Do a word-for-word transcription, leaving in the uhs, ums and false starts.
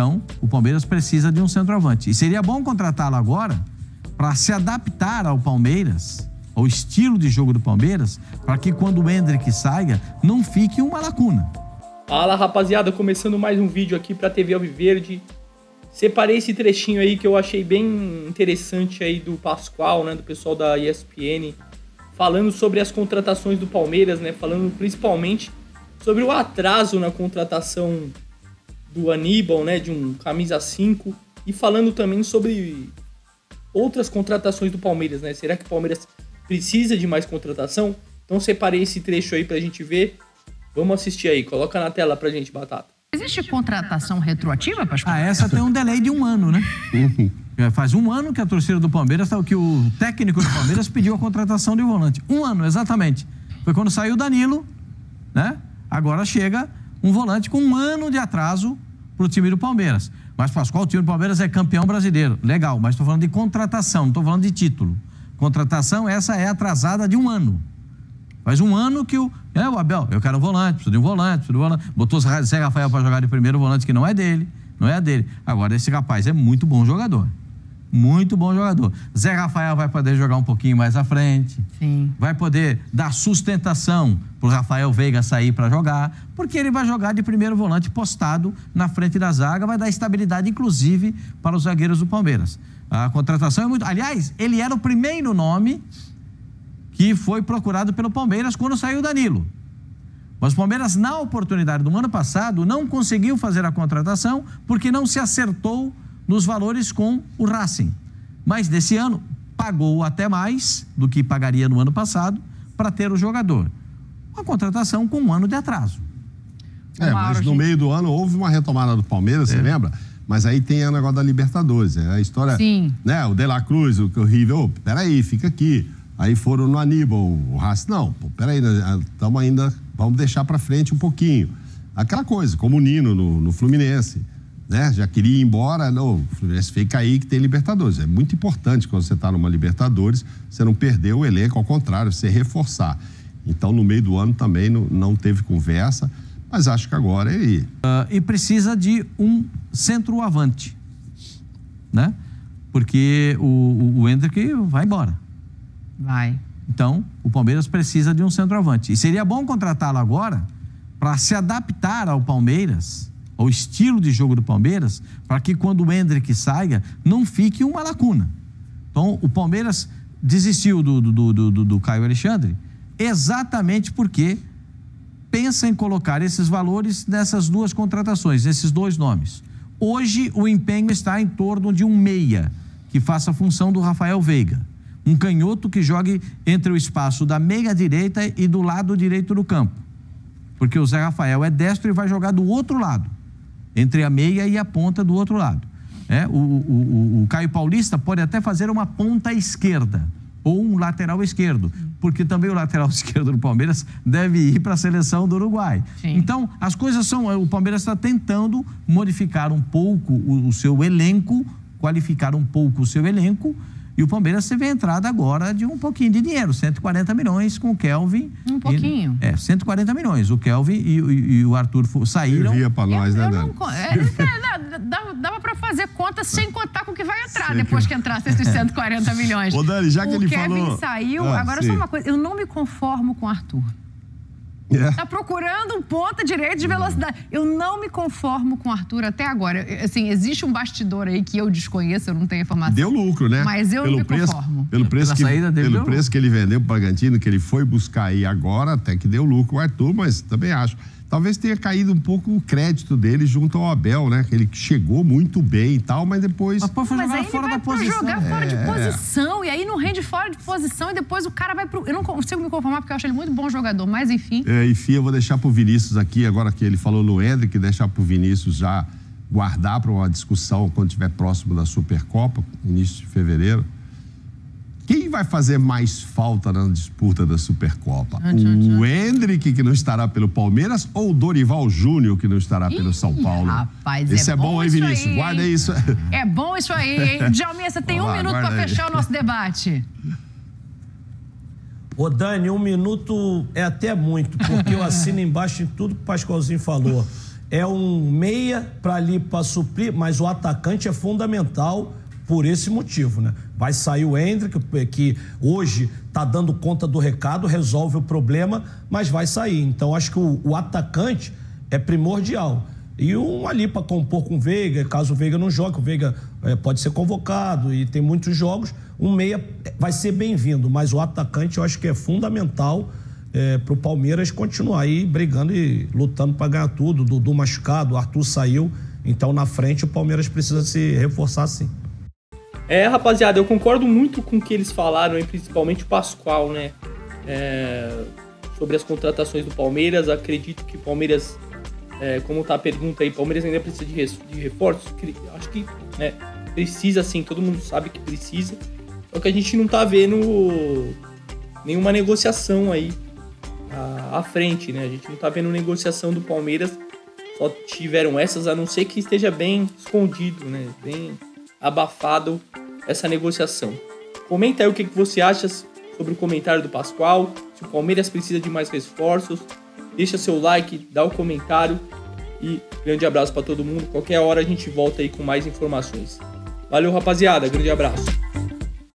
Então, o Palmeiras precisa de um centroavante. E seria bom contratá-lo agora para se adaptar ao Palmeiras, ao estilo de jogo do Palmeiras, para que quando o Endrick saia, não fique uma lacuna. Fala, rapaziada, começando mais um vídeo aqui para a T V Alviverde. Separei esse trechinho aí que eu achei bem interessante aí do Pascoal, né, do pessoal da E S P N, falando sobre as contratações do Palmeiras, né, falando principalmente sobre o atraso na contratação do Aníbal, né, de um camisa cinco, e falando também sobre outras contratações do Palmeiras, né? Será que o Palmeiras precisa de mais contratação? Então separei esse trecho aí pra gente ver. Vamos assistir aí, coloca na tela pra gente, Batata. Existe contratação retroativa, Pascoal? Ah, essa tem um delay de um ano, né? Faz um ano que a torcida do Palmeiras, que o técnico do Palmeiras pediu a contratação de um volante. Um ano, exatamente. Foi quando saiu o Danilo, né? Agora chega um volante com um ano de atraso pro time do Palmeiras. Mas, Pascoal, o time do Palmeiras é campeão brasileiro. Legal, mas estou falando de contratação, não estou falando de título. Contratação, essa é atrasada de um ano. Faz um ano que o... É, o Abel, eu quero um volante, preciso de um volante, preciso de um volante. Botou o Zé Rafael para jogar de primeiro volante, que não é dele, não é dele. Agora, esse rapaz é muito bom jogador. Muito bom jogador. Zé Rafael vai poder jogar um pouquinho mais à frente. Sim. Vai poder dar sustentação pro Rafael Veiga sair para jogar, porque ele vai jogar de primeiro volante postado na frente da zaga, vai dar estabilidade, inclusive, para os zagueiros do Palmeiras. A contratação é muito... Aliás, ele era o primeiro nome que foi procurado pelo Palmeiras quando saiu o Danilo. Mas o Palmeiras, na oportunidade do ano passado, não conseguiu fazer a contratação porque não se acertou nos valores com o Racing. Mas desse ano, pagou até mais do que pagaria no ano passado para ter o jogador. Uma contratação com um ano de atraso. É, mas no meio do ano houve uma retomada do Palmeiras, é. Você lembra? Mas aí tem o negócio da Libertadores, é a história... Sim. Né, o De La Cruz, o River, oh, peraí, fica aqui. Aí foram no Aníbal, o Racing, não, pô, peraí, estamos ainda, vamos deixar para frente um pouquinho. Aquela coisa, como o Nino no, no Fluminense. Né? Já queria ir embora, não, o Fluminense fica aí que tem Libertadores. É muito importante quando você está numa Libertadores, você não perder o elenco, ao contrário, você reforçar. Então, no meio do ano também não, não teve conversa, mas acho que agora ele... Uh, e precisa de um centroavante, né? Porque o, o, o Endrick vai embora. Vai. Então, o Palmeiras precisa de um centroavante. E seria bom contratá-lo agora para se adaptar ao Palmeiras, ao estilo de jogo do Palmeiras, para que quando o Endrick saia, não fique uma lacuna. Então, o Palmeiras desistiu do, do, do, do, do Caio Alexandre exatamente porque pensa em colocar esses valores nessas duas contratações, esses dois nomes. Hoje, o empenho está em torno de um meia, que faça a função do Rafael Veiga. Um canhoto que jogue entre o espaço da meia-direita e do lado direito do campo. Porque o Zé Rafael é destro e vai jogar do outro lado, entre a meia e a ponta do outro lado. É, o, o, o, o Caio Paulista pode até fazer uma ponta esquerda ou um lateral esquerdo, porque também o lateral esquerdo do Palmeiras deve ir para a seleção do Uruguai. Sim. Então, as coisas são... O Palmeiras está tentando modificar um pouco o, o seu elenco, qualificar um pouco o seu elenco, e o Palmeiras teve a entrada agora de um pouquinho de dinheiro, cento e quarenta milhões com o Kelvin. Um pouquinho? E, é, cento e quarenta milhões. O Kelvin e, e, e o Arthur saíram. Servia para nós, eu, né, eu Dani? não, é, dava dava para fazer conta sem contar com o que vai entrar depois que entrasse esses cento e quarenta milhões. Ô, Dani, já que o ele Kevin falou... saiu, Ah, agora sim. só uma coisa, eu não me conformo com o Arthur. É. Tá procurando um ponta direito de velocidade. Eu não me conformo com o Arthur até agora. Assim, existe um bastidor aí que eu desconheço, eu não tenho informação. Deu lucro, né? Mas eu pelo não me preço, conformo. Pelo preço, que, saída dele pelo deu preço que ele vendeu para o Bragantino, que ele foi buscar aí agora, até que deu lucro o Arthur, mas também acho. Talvez tenha caído um pouco o crédito dele junto ao Abel, né? Ele chegou muito bem e tal, mas depois... Mas, pô, foi Mas jogar aí ele fora vai da pra posição. jogar fora de É. posição, e aí não rende fora de posição, e depois o cara vai pro... Eu não consigo me conformar, porque eu acho ele muito bom jogador, mas enfim... É, enfim, eu vou deixar pro Vinícius aqui, agora que ele falou no Endrick, deixar pro Vinícius já guardar para uma discussão quando estiver próximo da Supercopa, início de fevereiro. Quem vai fazer mais falta na disputa da Supercopa? O Endrick, que não estará pelo Palmeiras, ou o Dorival Júnior, que não estará Ih, pelo São Paulo? rapaz, Esse é é bom, bom hein, isso Vinícius? aí, Guarda hein? isso. É bom isso aí, hein? Djalminha, você tem Vamos um lá, minuto para guarda aí. fechar o nosso debate. Ô, Dani, um minuto é até muito, porque eu assino embaixo em tudo que o Pascoalzinho falou. é um meia para ali para suprir, mas o atacante é fundamental por esse motivo, né? Vai sair o Endrick, que hoje tá dando conta do recado, resolve o problema, mas vai sair. Então acho que o, o atacante é primordial. E um ali para compor com o Veiga, caso o Veiga não jogue, o Veiga é, pode ser convocado e tem muitos jogos, um meia vai ser bem-vindo, mas o atacante eu acho que é fundamental é, para o Palmeiras continuar aí brigando e lutando para ganhar tudo. O Dudu machucado, o Arthur saiu, então na frente o Palmeiras precisa se reforçar sim. É, rapaziada, eu concordo muito com o que eles falaram, hein, principalmente o Pascoal, né? É, sobre as contratações do Palmeiras. Acredito que o Palmeiras, é, como tá a pergunta aí, Palmeiras ainda precisa de, res, de reforços? Acho que né, precisa sim, todo mundo sabe que precisa. Só que a gente não tá vendo nenhuma negociação aí à, à frente, né? A gente não tá vendo negociação do Palmeiras, só tiveram essas, a não ser que esteja bem escondido, né? Bem abafado essa negociação. Comenta aí o que você acha sobre o comentário do Pascoal, se o Palmeiras precisa de mais reforços. Deixa seu like, dá o comentário e grande abraço para todo mundo. Qualquer hora a gente volta aí com mais informações. Valeu, rapaziada, grande abraço.